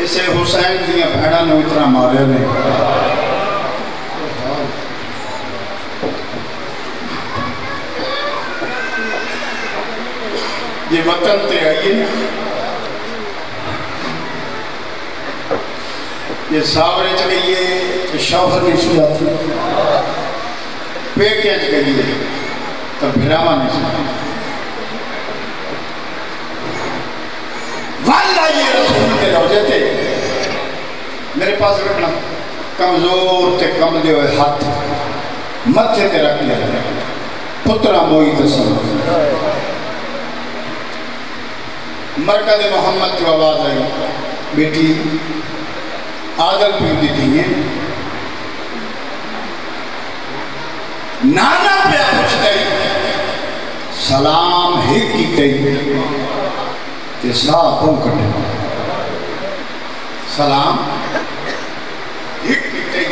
کسے حسین دیا بھیڑا نو اتنا مارے نے یہ وطن تے آئیے یہ ساورے چگئیے کہ شوہر نہیں سجاتی پیکے چگئیے تو بھراما نہیں سجاتی واللہ یہ رسول کے روزے تھے میرے پاس رکھنا کمزور تے کم دے ہوئے ہاتھ متھے تے رکھ لیا پترہ موئی تصور مرکز محمد کی آواز آئی بیٹی آدل پیو دی تھی نانا پہ پوچھ گئی سلام ہی کی گئی تے صاحب ہوں کٹے سلام ہی کی گئی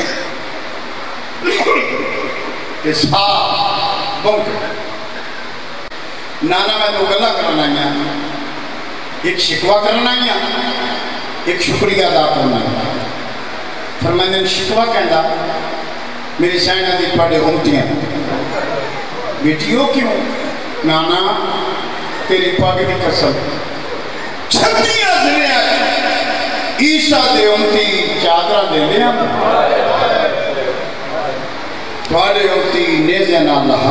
تے صاحب ہوں کٹے نانا میں تو گلہ کرنا گیا ایک شکوہ کرنا گیا ایک شکریہ ادا کرنا گیا فرمائندن شکوہ کہندا میری سینہ دی پڑے امتیاں بیٹیوں کیوں نانا تیری پاک دی قسم چھتیاں زنے آتی عیسیٰ دے امتی چادرہ دے لیا پڑے امتی نیزین اللہ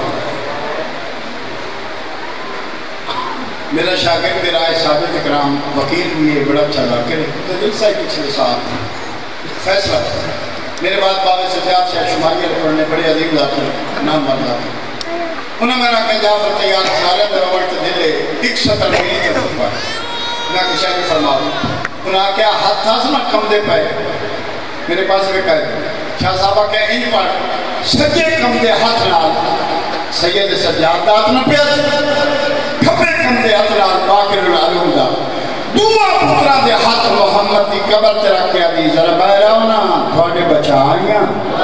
میرا شاگرد میرا ہے ثابت اکرام وکیل بھی ہے بڑا اچھا گا کرے دل سے پچھلے ساتھ فیصلہ میرے بعد باب سجاد سے شماریہ پڑھنے بڑے عظیم ذاتی نام بات ذاتی انہوں میں کہا جعفر تیار سارے دروڑت دلے ایک سطر میری کے خطبہ میں کہ شاید فرما دوں انہوں کیا ہاتھ تھا سنا کم دے پائے میرے پاس بھی کہے شاہ صاحبہ کہ ان پر سجے کم دے ہاتھ نال سید سجاد دات نہ پیاس کھپے کم دے ہاتھ نال باقر العلوم دا دعا پترہ دے ہاتھ محمد کی قبر تیرا کیا دی ذرا بہرہ ہونا تھوڑے بچا آئیاں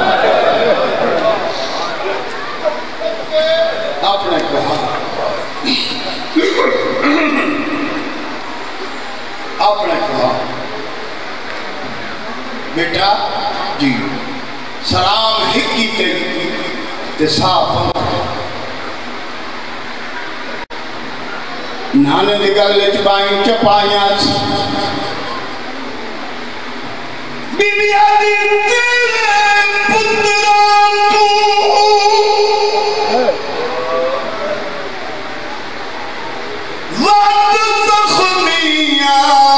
آپ نے کہا آپ نے کہا بیٹا جی سلام ہکی تے صاحب نانے دے گلے چپائیں چپائیاں بی بی آدھی تیرے پتران تو وقت زخمیاں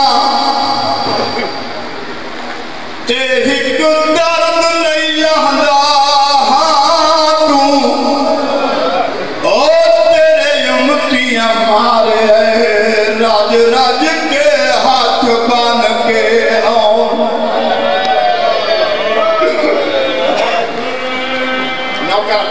تے ہک درد نہیں لہندا راج راج کے ہاتھ بان کے آؤں نوکر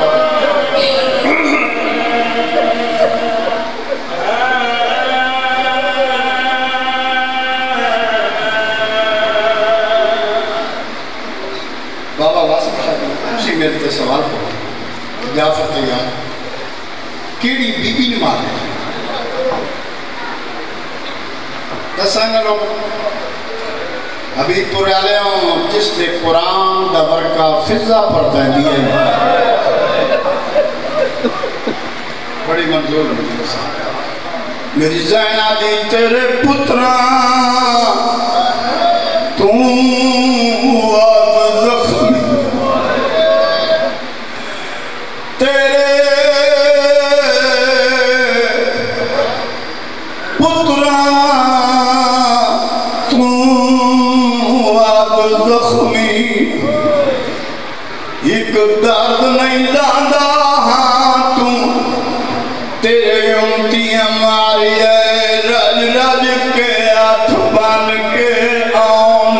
بابا واسم شاہدی اسی میرے تے سوال کرو جعفر تیار کیڑی بی بی نے مارے دسانا لوگ ابھی پورے آلے ہوں جس نے قرآن دا ورکا فضا پڑھتا ہے دیئے بڑی منظور میری زینہ دی تیرے پتران تم آب زخمی تیرے پتران ایک درد نہیں لاندہ ہاں تم تیرے امتیاں ماری ہے رج رج کے ہاتھ بن کے آن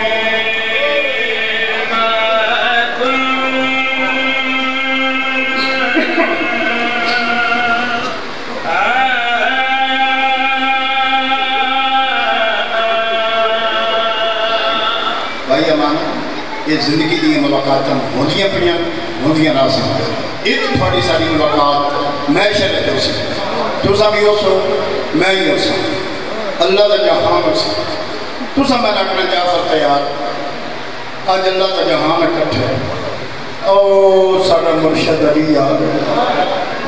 بھائی امانہ یہ زندگی دی ملاقات ہوندیاں پڑیاں ہوندیاں راسیں ایک تھوڑی ساری ملاقات میں شرط ہو سکتا تو سا بھی ہو سو میں ہی ہو سکتا اللہ دا جہاں ہو سکتا تو سا میں نکل جعفر تیار آج اللہ کا جہان اکٹھے او سارا مرشد علی آ گئے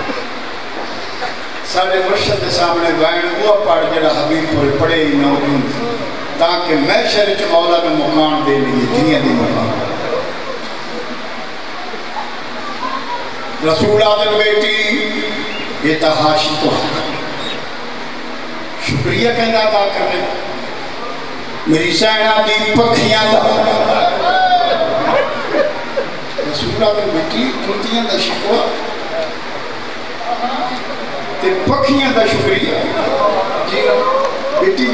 سارے مرشد کے سامنے وائن وہ پڑھ جڑا حبیب پر پڑے ہی موجود تاکہ میں شرچ مولا میں مکان دے لیے دنیا دی مکان رسول عادل بیٹی یہ تحاشی تو شکریہ کہنا ادا کرنے میری سینہ دی پکھیاں دا رسول عادل بیٹی کنتیاں دا شکوہ تے پکھیاں دا شکریہ جی بیٹی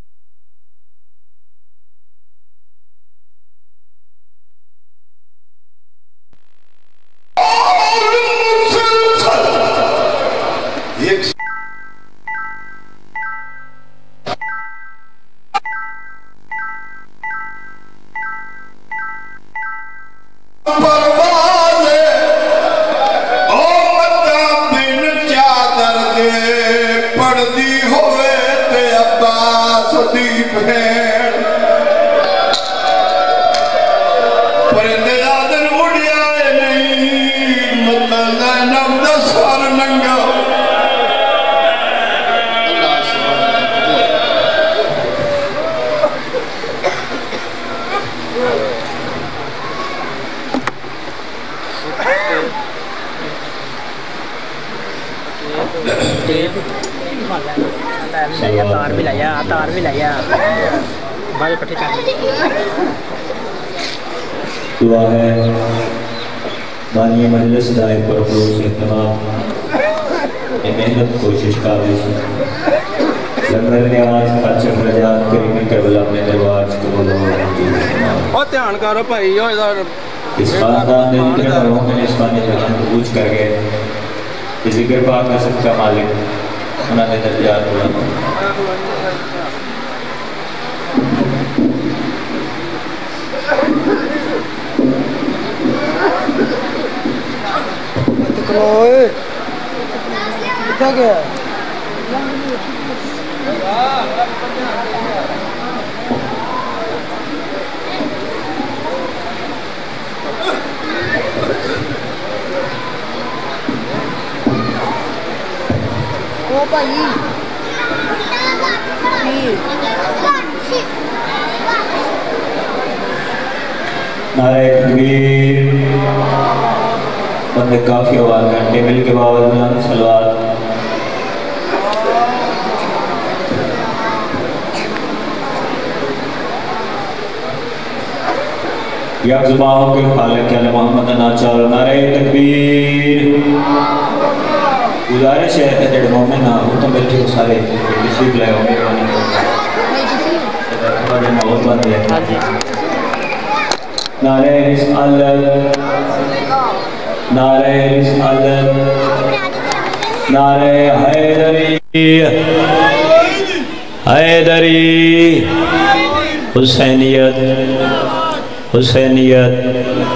دعا ہے بانی مجلس دائر پر خلوص اہتمام محنت کوشش قابل لنگر نیاز اچھا رجات کریم کربلا اپنے درواز قبول ہو اور دھیان کرو بھائی اس خاندان نے اتنے مروں میں نسبانی جہاں کو پوچھ کر گئے کہ ذکر پاک کا سب کا مالک انہوں نے درجات بلند اوئے کیا گیا او بھائی نعرہ تکبیر بندے کافی آواز گھنٹے مل کے باوجود سلوات یک زبانوں کے خالق علی محمد ناچار نعرہ تکبیر گزارش ہے کہ جڑ مومن ہو تو بیٹھے ہو سارے تشریف لائے ہوں گے محبت بند ہے نعرہ رسالت نعرہ رسالت نعرہ حیدری حیدری حسینیت حسینیت